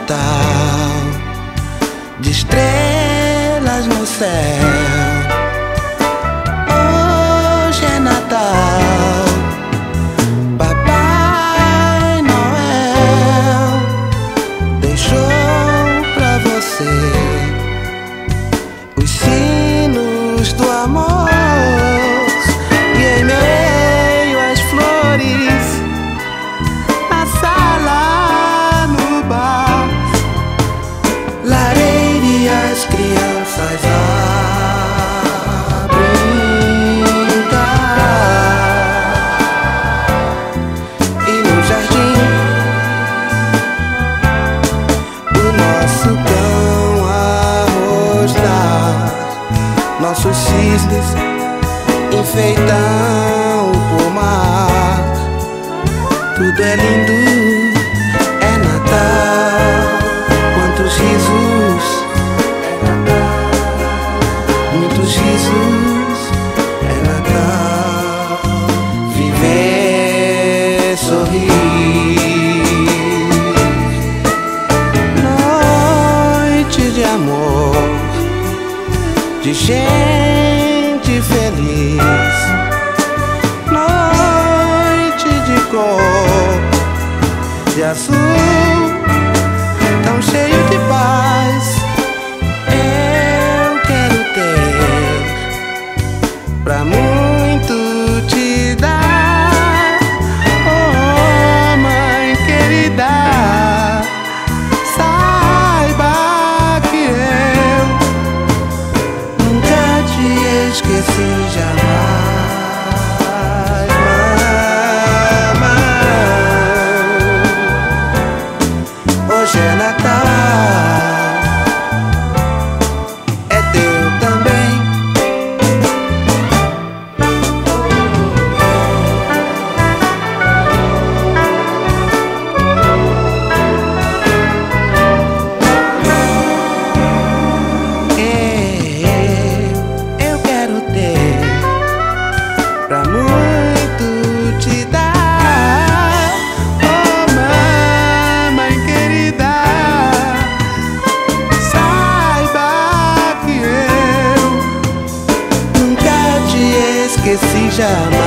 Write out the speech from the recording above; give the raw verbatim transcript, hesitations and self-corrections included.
Natal, de estrelas no céu. Hoje é Natal, Papai Noel deixou pra você os sinos do amor, e em meio às flores, na sala, no bar, lareira e as crianças a brincar. E no jardim, o nosso cão a rosnar, nossos cisnes enfeitam o pomar. Tudo é lindo, é Natal. Quantos risos, é Natal. Muitos risos, é Natal. Viver, sorrir, noite de amor, de gente feliz, noite de cor, de azul, tão cheio de paz. Eu quero ter pra muito te dar. Oh, mãe querida, saiba que eu nunca te esqueci jamais. Hoje é Natal, é teu também. É, eu quero ter pra muito te dar. Oh, mamãe querida, saiba que eu nunca te esqueci jamais.